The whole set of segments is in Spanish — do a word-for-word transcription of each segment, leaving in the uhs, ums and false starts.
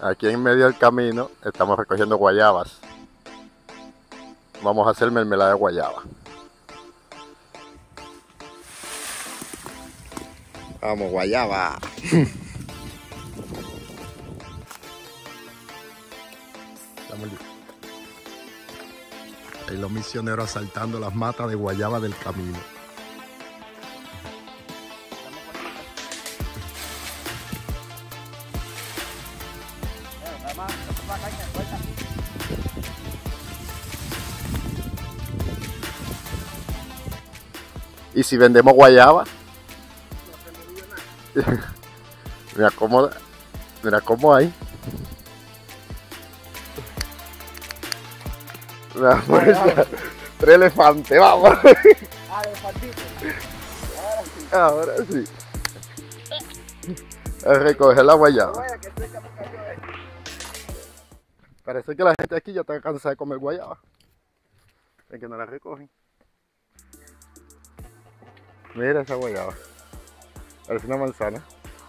Aquí en medio del camino estamos recogiendo guayabas. Vamos a hacer mermelada de guayaba. Vamos, guayaba. Estamos listos. Ahí los misioneros asaltando las matas de guayaba del camino. ¿Y si vendemos guayaba? Mira cómo, mira cómo hay. Una fuerza. Tres elefantes, vamos. Ah, elefantito. Ahora sí. A recoger la guayaba. Parece que la gente aquí ya está cansada de comer guayaba. Es que no la recogen. Mira esa guayaba. Parece una manzana.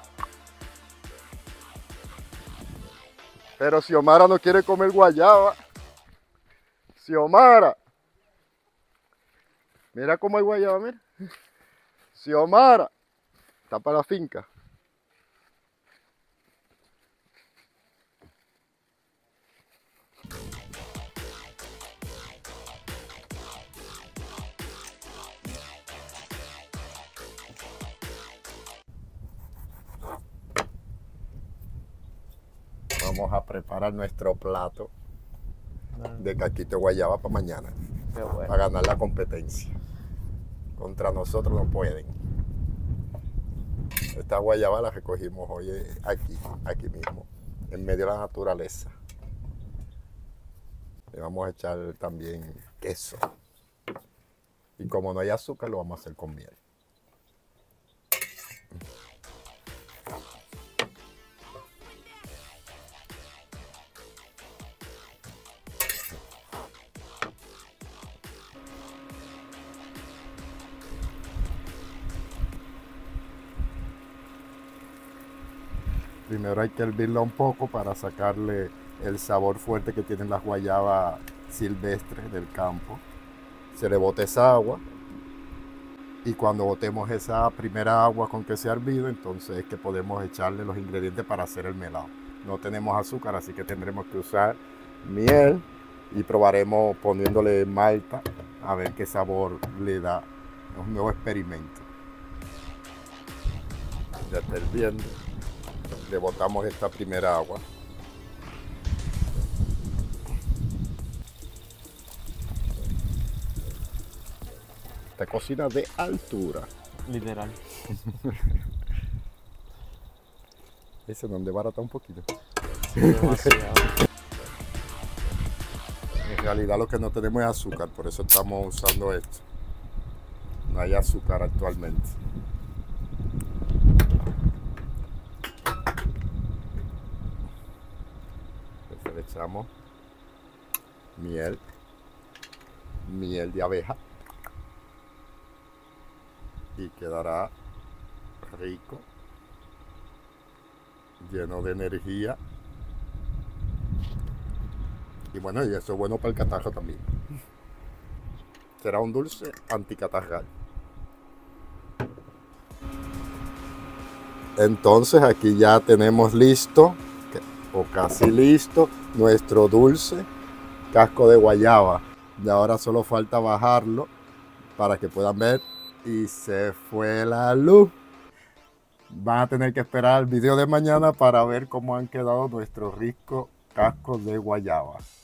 Pero Xiomara no quiere comer guayaba. Xiomara. Mira cómo hay guayaba, mira. Xiomara. Está para la finca. Vamos a preparar nuestro plato de caquito de guayaba para mañana. Qué bueno. Para ganar la competencia. Contra nosotros no pueden. Esta guayaba la recogimos hoy aquí, aquí mismo, en medio de la naturaleza. Le vamos a echar también queso. Y como no hay azúcar, lo vamos a hacer con miel. Primero hay que hervirla un poco para sacarle el sabor fuerte que tienen las guayabas silvestres del campo. Se le bota esa agua y cuando botemos esa primera agua con que se ha hervido, entonces es que podemos echarle los ingredientes para hacer el melado. No tenemos azúcar, así que tendremos que usar miel y probaremos poniéndole malta a ver qué sabor le da. Es un nuevo experimento. Ya está hirviendo. Le botamos esta primera agua. Esta cocina de altura. Literal. Ese donde barata un poquito. Demasiado. En realidad lo que no tenemos es azúcar, por eso estamos usando esto. No hay azúcar actualmente. Entonces le echamos miel, miel de abeja y quedará rico, lleno de energía. Y bueno, y eso es bueno para el catarro también. Será un dulce anticatarral. Entonces aquí ya tenemos listo, o casi listo, nuestro dulce casco de guayaba. Y ahora solo falta bajarlo para que puedan ver. Y se fue la luz. Van a tener que esperar el video de mañana para ver cómo han quedado nuestros ricos cascos de guayaba.